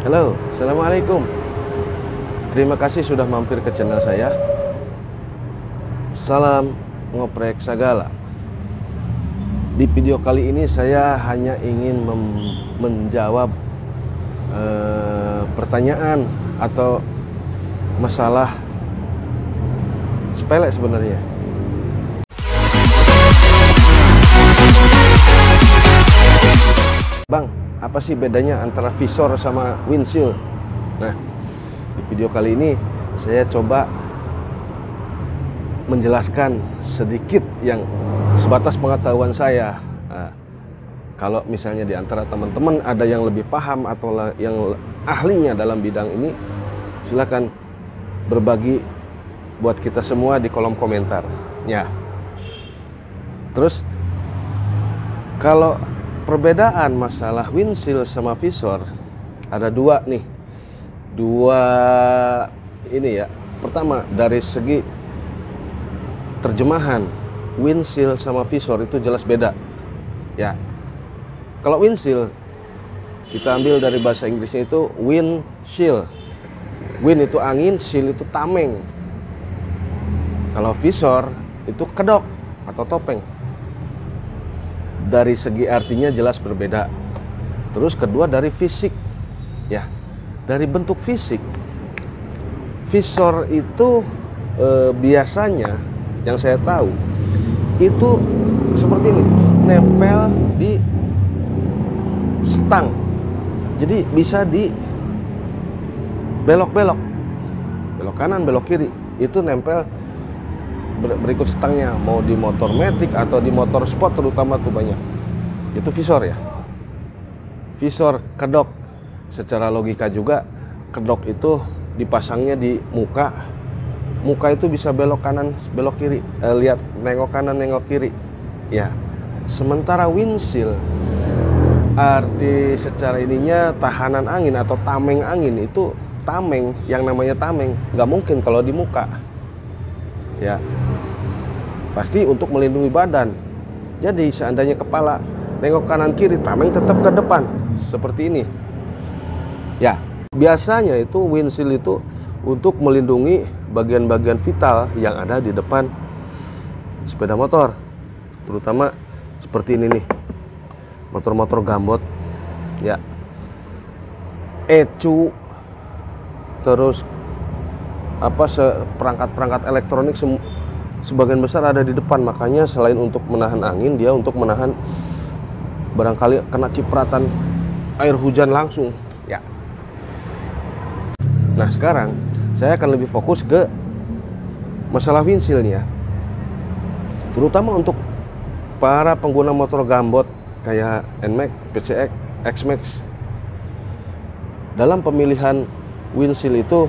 Halo, Assalamualaikum. Terima kasih sudah mampir ke channel saya. Salam ngoprek sagala. Di video kali ini saya hanya ingin menjawab pertanyaan atau masalah sepele sebenarnya. Bang, apa sih bedanya antara visor sama windshield? Nah, di video kali ini saya coba menjelaskan sedikit yang sebatas pengetahuan saya. Nah, kalau misalnya di antara teman-teman ada yang lebih paham atau yang ahlinya dalam bidang ini, silakan berbagi buat kita semua di kolom komentar. Ya. Terus kalau perbedaan masalah windshield sama visor ada dua nih. Dua ini ya. Pertama, dari segi terjemahan, windshield sama visor itu jelas beda. Ya. Kalau windshield kita ambil dari bahasa Inggrisnya itu windshield. Wind itu angin, shield itu tameng. Kalau visor itu kedok atau topeng. Dari segi artinya jelas berbeda. Terus kedua dari fisik, ya, dari bentuk fisik. Visor itu biasanya yang saya tahu itu seperti ini, nempel di stang. Jadi bisa di belok-belok, belok kanan, belok kiri, itu nempel berikut stangnya, mau di motor matic atau di motor sport terutama tuh banyak. Itu visor ya. Visor kedok, secara logika juga kedok itu dipasangnya di muka. Muka itu bisa belok kanan, belok kiri, lihat nengok kanan, nengok kiri. Ya. Sementara windshield arti secara ininya tahanan angin atau tameng angin, itu tameng, yang namanya tameng nggak mungkin kalau di muka. Ya, pasti untuk melindungi badan. Jadi seandainya kepala nengok kanan kiri, tameng tetap ke depan seperti ini. Ya, biasanya itu windshield itu untuk melindungi bagian-bagian vital yang ada di depan sepeda motor, terutama seperti ini nih, motor-motor gambot, ya, ecu, terus apa perangkat-perangkat elektronik sebagian besar ada di depan. Makanya selain untuk menahan angin, dia untuk menahan barangkali kena cipratan air hujan langsung, ya. Nah, sekarang saya akan lebih fokus ke masalah windshield ya, terutama untuk para pengguna motor gambot kayak NMAX, PCX, XMAX. Dalam pemilihan windshield itu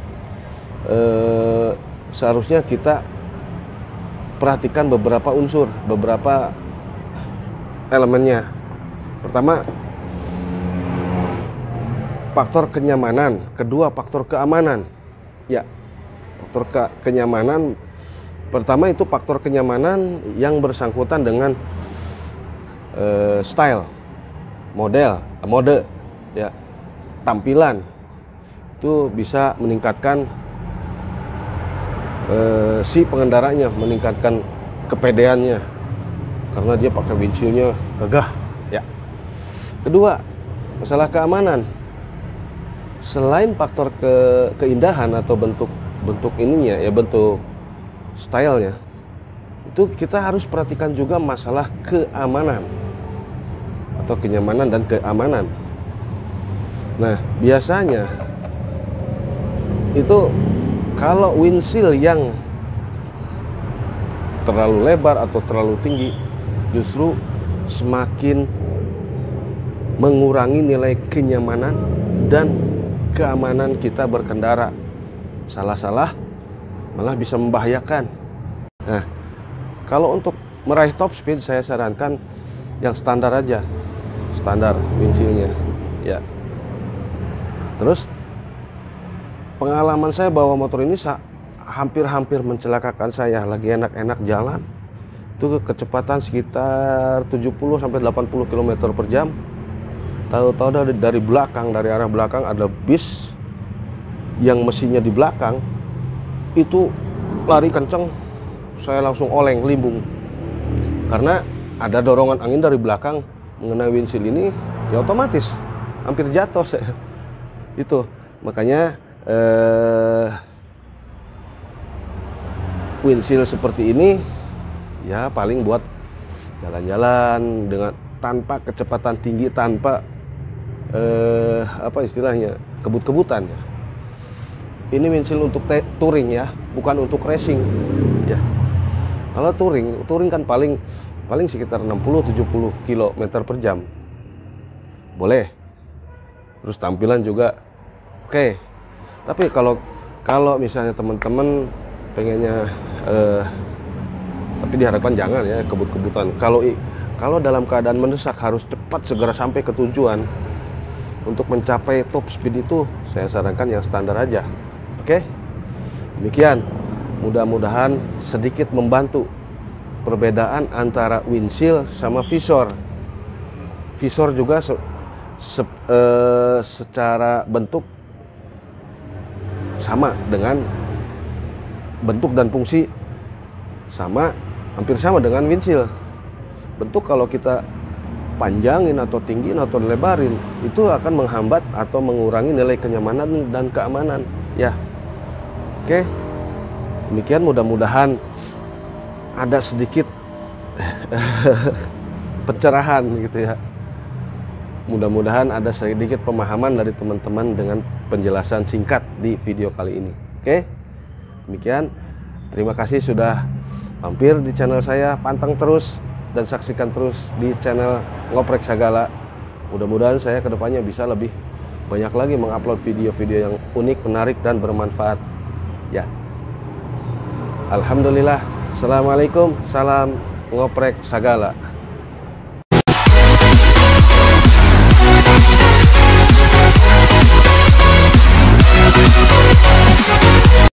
seharusnya kita perhatikan beberapa unsur, beberapa elemennya. Pertama, faktor kenyamanan. Kedua, faktor keamanan. Ya, faktor kenyamanan. Pertama itu faktor kenyamanan yang bersangkutan dengan style, mode, ya, tampilan. Itu bisa meningkatkan si pengendaranya, meningkatkan kepedeannya karena dia pakai windshieldnya gagah, ya. Kedua, masalah keamanan. Selain faktor keindahan atau bentuk ininya, ya, bentuk stylenya, itu kita harus perhatikan juga masalah keamanan atau kenyamanan dan keamanan. Nah, biasanya itu kalau windshield yang terlalu lebar atau terlalu tinggi justru semakin mengurangi nilai kenyamanan dan keamanan kita berkendara. Salah-salah malah bisa membahayakan. Nah, kalau untuk meraih top speed saya sarankan yang standar aja, standar windshieldnya, ya. Terus pengalaman saya bawa motor ini hampir-hampir mencelakakan saya. Lagi enak-enak jalan, itu kecepatan sekitar 70-80 km per jam. Tahu-tahu dari belakang, dari arah belakang ada bis yang mesinnya di belakang itu lari kenceng. Saya langsung oleng, limbung, karena ada dorongan angin dari belakang mengenai windshield ini, ya otomatis hampir jatuh saya. Itu makanya windshield seperti ini ya paling buat jalan-jalan dengan tanpa kecepatan tinggi, tanpa apa istilahnya, kebut-kebutan ya. Ini windshield untuk touring ya, bukan untuk racing ya. Kalau touring kan paling sekitar 60-70 km per jam boleh, terus tampilan juga oke. Tapi kalau misalnya teman-teman pengennya tapi diharapkan jangan ya kebut-kebutan. Kalau dalam keadaan mendesak harus cepat segera sampai ke tujuan, untuk mencapai top speed itu saya sarankan yang standar aja. Oke, demikian. Mudah-mudahan sedikit membantu perbedaan antara windshield sama visor. Visor juga secara bentuk sama dengan bentuk dan fungsi hampir sama dengan windshield. Bentuk kalau kita panjangin atau tinggiin atau lebarin itu akan menghambat atau mengurangi nilai kenyamanan dan keamanan ya. Oke, demikian. Mudah-mudahan ada sedikit pencerahan gitu ya. Mudah-mudahan ada sedikit pemahaman dari teman-teman dengan penjelasan singkat di video kali ini. Oke, demikian. Terima kasih sudah mampir di channel saya. Pantang terus dan saksikan terus di channel Ngoprek Sagala. Mudah-mudahan saya kedepannya bisa lebih banyak lagi mengupload video-video yang unik, menarik, dan bermanfaat ya. Alhamdulillah. Assalamualaikum. Salam Ngoprek Sagala.